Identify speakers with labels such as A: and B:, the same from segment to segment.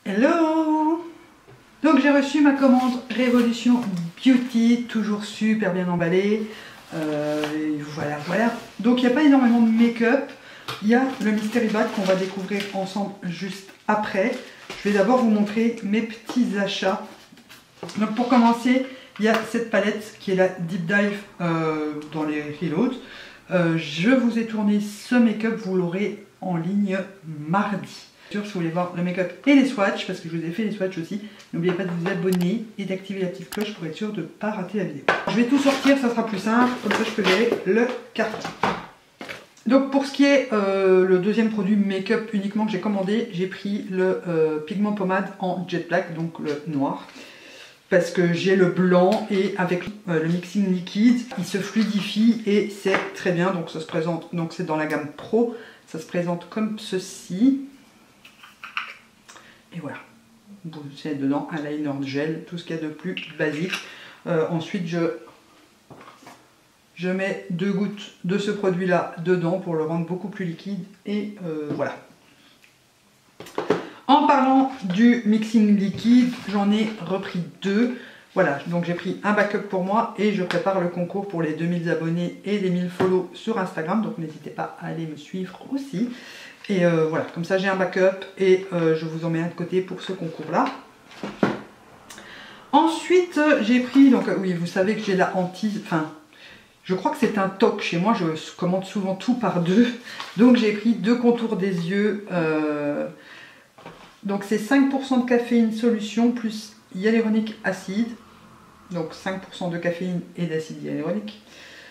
A: Hello! Donc j'ai reçu ma commande Révolution Beauty, toujours super bien emballée. Voilà. Donc il n'y a pas énormément de make-up. Il y a le Mystery Bag qu'on va découvrir ensemble juste après. Je vais d'abord vous montrer mes petits achats. Donc pour commencer, il y a cette palette qui est la Deep Dive dans les Reloads. Je vous ai tourné ce make-up, vous l'aurez en ligne mardi. Si vous voulez voir le make-up et les swatchs, parce que je vous ai fait les swatchs aussi, n'oubliez pas de vous abonner et d'activer la petite cloche pour être sûr de ne pas rater la vidéo. Je vais tout sortir, ça sera plus simple, comme ça je peux gérer le carton. Donc pour ce qui est le deuxième produit make-up uniquement que j'ai commandé, j'ai pris le pigment pommade en jet black, donc le noir. Parce que j'ai le blanc et avec le mixing liquide, il se fluidifie et c'est très bien. Donc ça se présente, donc c'est dans la gamme Pro, ça se présente comme ceci. Et voilà, vous avez dedans un liner de gel, tout ce qu'il y a de plus basique. Ensuite, je mets 2 gouttes de ce produit-là dedans pour le rendre beaucoup plus liquide. Et voilà. En parlant du mixing liquide, j'en ai repris 2. Voilà, donc j'ai pris un backup pour moi et je prépare le concours pour les 2000 abonnés et les 1000 follow sur Instagram. Donc n'hésitez pas à aller me suivre aussi. Et voilà, comme ça j'ai un backup et je vous en mets un de côté pour ce concours-là. Ensuite, j'ai pris, donc oui, vous savez que j'ai la hantise, enfin, je crois que c'est un toc chez moi, je commande souvent tout par 2. Donc j'ai pris 2 contours des yeux. Donc c'est 5% de caféine solution plus hyaluronique acide. Donc 5% de caféine et d'acide hyaluronique.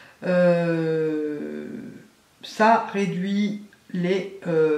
A: Ça réduit les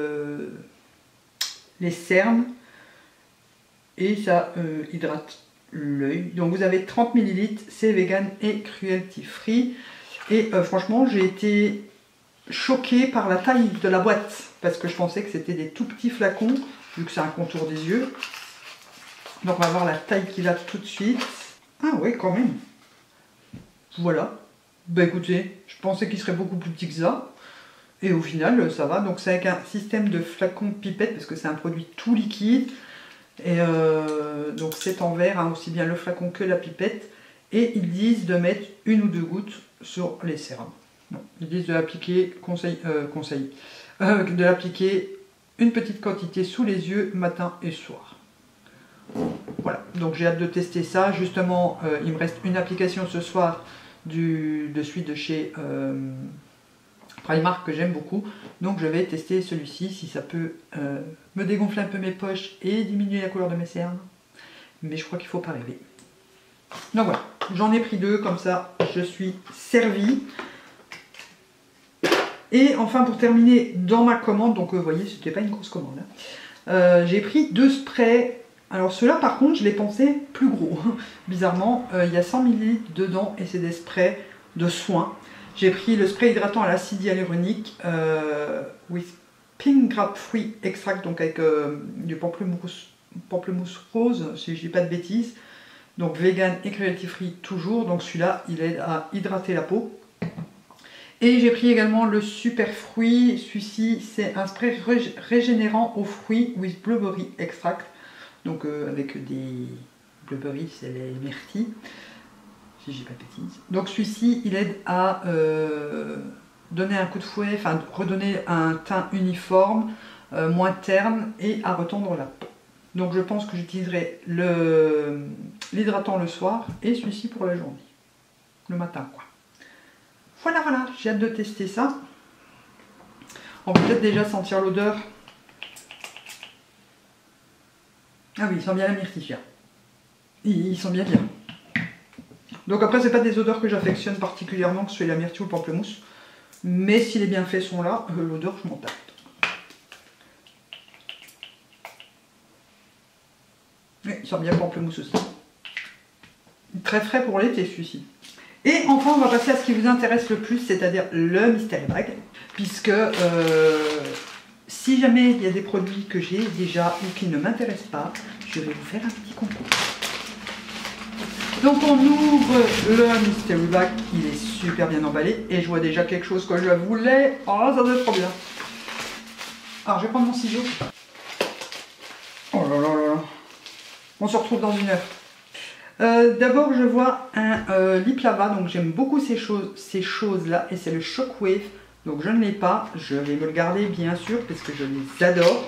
A: cernes et ça hydrate l'œil. Donc vous avez 30 ml, c'est vegan et cruelty free. Et franchement j'ai été choquée par la taille de la boîte parce que je pensais que c'était des tout petits flacons vu que c'est un contour des yeux. Donc on va voir la taille qu'il a tout de suite. Ah oui, quand même. Voilà. Bah écoutez, je pensais qu'il serait beaucoup plus petit que ça. Et au final, ça va. Donc c'est avec un système de flacon pipette parce que c'est un produit tout liquide. Et donc c'est en verre, hein, aussi bien le flacon que la pipette. Et ils disent de mettre 1 ou 2 gouttes sur les sérums. Non, ils disent de l'appliquer, de l'appliquer une petite quantité sous les yeux matin et soir. Voilà, donc j'ai hâte de tester ça. Justement, il me reste une application ce soir de celui de chez Primark que j'aime beaucoup. Donc je vais tester celui-ci si ça peut me dégonfler un peu mes poches et diminuer la couleur de mes cernes. Mais je crois qu'il ne faut pas rêver. Donc voilà, j'en ai pris 2, comme ça je suis servie. Et enfin pour terminer dans ma commande, donc vous voyez c'était pas une grosse commande, hein. J'ai pris 2 sprays. Alors ceux-là par contre je les pensais plus gros. Bizarrement il y a 100 ml dedans et c'est des sprays de soins. J'ai pris le spray hydratant à l'acide hyaluronique with pink grapefruit extract, donc avec du pamplemousse rose si je dis pas de bêtises. Donc vegan et cruelty free toujours, donc celui-là il aide à hydrater la peau. Et j'ai pris également le super fruit, celui-ci c'est un spray régénérant aux fruits with blueberry extract. Donc avec des blueberries, c'est les myrtilles, si j'ai pas de bêtises. Donc celui-ci il aide à donner un coup de fouet, enfin redonner un teint uniforme, moins terne et à retendre la peau. Donc je pense que j'utiliserai l'hydratant le soir et celui-ci pour la journée, le matin quoi. Voilà, j'ai hâte de tester ça. On peut peut-être déjà sentir l'odeur. Ah oui, il sent bien la myrtille. Il sent bien. Donc après, c'est pas des odeurs que j'affectionne particulièrement, que ce soit la myrtille ou le pamplemousse. Mais si les bienfaits sont là, l'odeur, je m'en tape. Oui, il sent bien le pamplemousse aussi. Très frais pour l'été celui-ci. Et enfin, on va passer à ce qui vous intéresse le plus, c'est-à-dire le Mystery Bag. Puisque si jamais il y a des produits que j'ai déjà ou qui ne m'intéressent pas, je vais vous faire un petit concours. Donc on ouvre le Mystery Bag, il est super bien emballé. Et je vois déjà quelque chose que je voulais. Oh, ça doit être trop bien. Alors je vais prendre mon ciseau. Oh là là là là. On se retrouve dans une heure. D'abord, je vois un lip lava, donc j'aime beaucoup ces choses-là, et c'est le Shockwave, donc je ne l'ai pas, je vais me le garder bien sûr, parce que je les adore.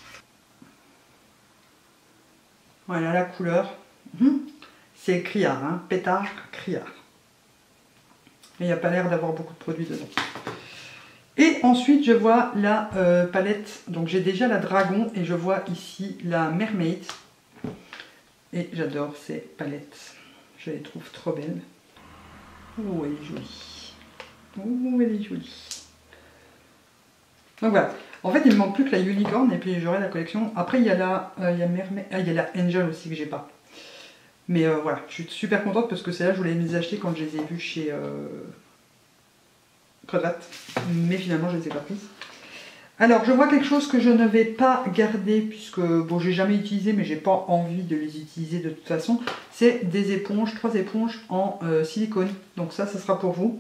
A: Voilà la couleur, c'est criard, hein, pétard, criard. Et il n'y a pas l'air d'avoir beaucoup de produits dedans. Et ensuite, je vois la palette, donc j'ai déjà la Dragon, et je vois ici la Mermaid. Et j'adore ces palettes. Je les trouve trop belles. Oh, elle est jolie. Oh, elle est jolie. Donc voilà. En fait, il me manque plus que la Unicorn et puis j'aurai la collection. Après, il y a la, Mermaid. Ah, il y a la Angel aussi que j'ai pas. Mais voilà, je suis super contente parce que celle-là, je voulais les acheter quand je les ai vues chez Crevat. Mais finalement, je les ai pas prises. Alors, je vois quelque chose que je ne vais pas garder puisque, bon, j'ai jamais utilisé, mais j'ai pas envie de les utiliser de toute façon. C'est des éponges, 3 éponges en silicone. Donc ça sera pour vous.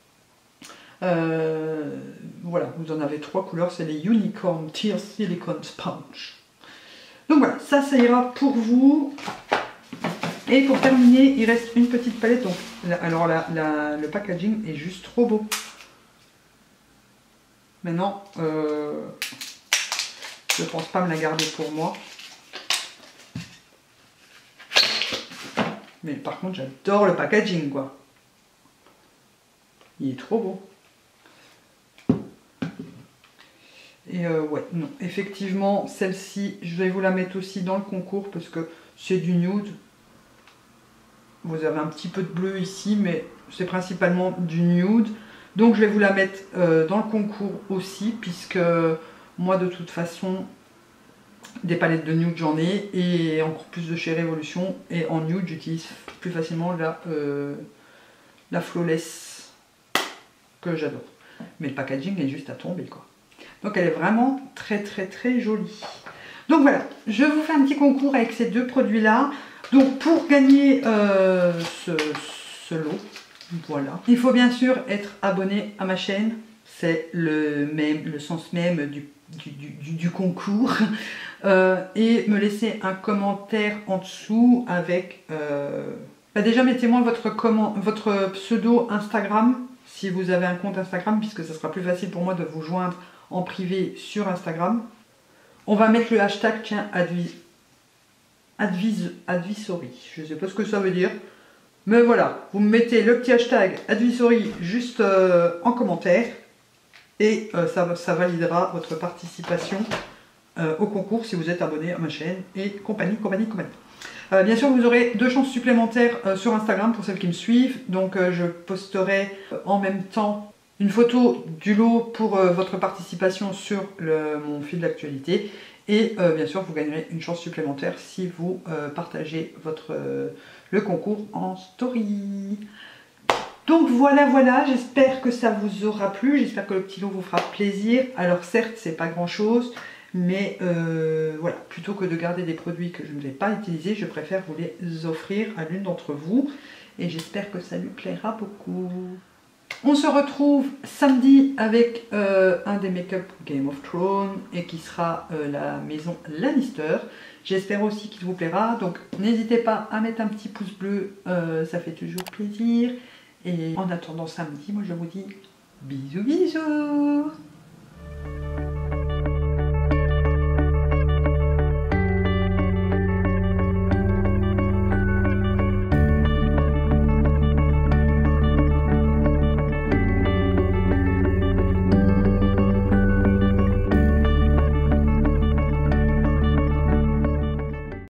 A: Voilà, vous en avez 3 couleurs, c'est les Unicorn Tear Silicone Sponge. Donc voilà, ça ira pour vous. Et pour terminer, il reste une petite palette. Donc, alors le packaging est juste trop beau. Maintenant, je pense pas me la garder pour moi. Mais par contre, j'adore le packaging, quoi. Il est trop beau. Et ouais, non, effectivement, celle-ci, je vais vous la mettre aussi dans le concours parce que c'est du nude. Vous avez un petit peu de bleu ici, mais c'est principalement du nude. Donc je vais vous la mettre dans le concours aussi, puisque moi de toute façon, des palettes de nude j'en ai, et encore plus de chez Révolution. Et en nude, j'utilise plus facilement la Flawless, que j'adore. Mais le packaging est juste à tomber, quoi. Donc elle est vraiment très très très jolie. Donc voilà, je vous fais un petit concours avec ces deux produits-là. Donc pour gagner ce lot, voilà. Il faut bien sûr être abonné à ma chaîne. C'est le sens même du concours. Et me laisser un commentaire en dessous avec... déjà mettez-moi votre pseudo Instagram si vous avez un compte Instagram, puisque ça sera plus facile pour moi de vous joindre en privé sur Instagram. On va mettre le hashtag, tiens, advisory. Je ne sais pas ce que ça veut dire. Mais voilà, vous me mettez le petit hashtag advisory juste en commentaire. Et ça validera votre participation au concours si vous êtes abonné à ma chaîne. Et compagnie. Bien sûr, vous aurez 2 chances supplémentaires sur Instagram pour celles qui me suivent. Donc je posterai en même temps une photo du lot pour votre participation sur mon fil d'actualité. Et bien sûr, vous gagnerez une chance supplémentaire si vous partagez le concours en story. Donc voilà, j'espère que ça vous aura plu. J'espère que le petit lot vous fera plaisir. Alors certes, c'est pas grand chose. Mais voilà, plutôt que de garder des produits que je ne vais pas utiliser, je préfère vous les offrir à l'une d'entre vous. Et j'espère que ça lui plaira beaucoup. On se retrouve samedi avec un des make-up Game of Thrones et qui sera la maison Lannister. J'espère aussi qu'il vous plaira. Donc n'hésitez pas à mettre un petit pouce bleu, ça fait toujours plaisir. Et en attendant samedi, moi je vous dis bisous bisous.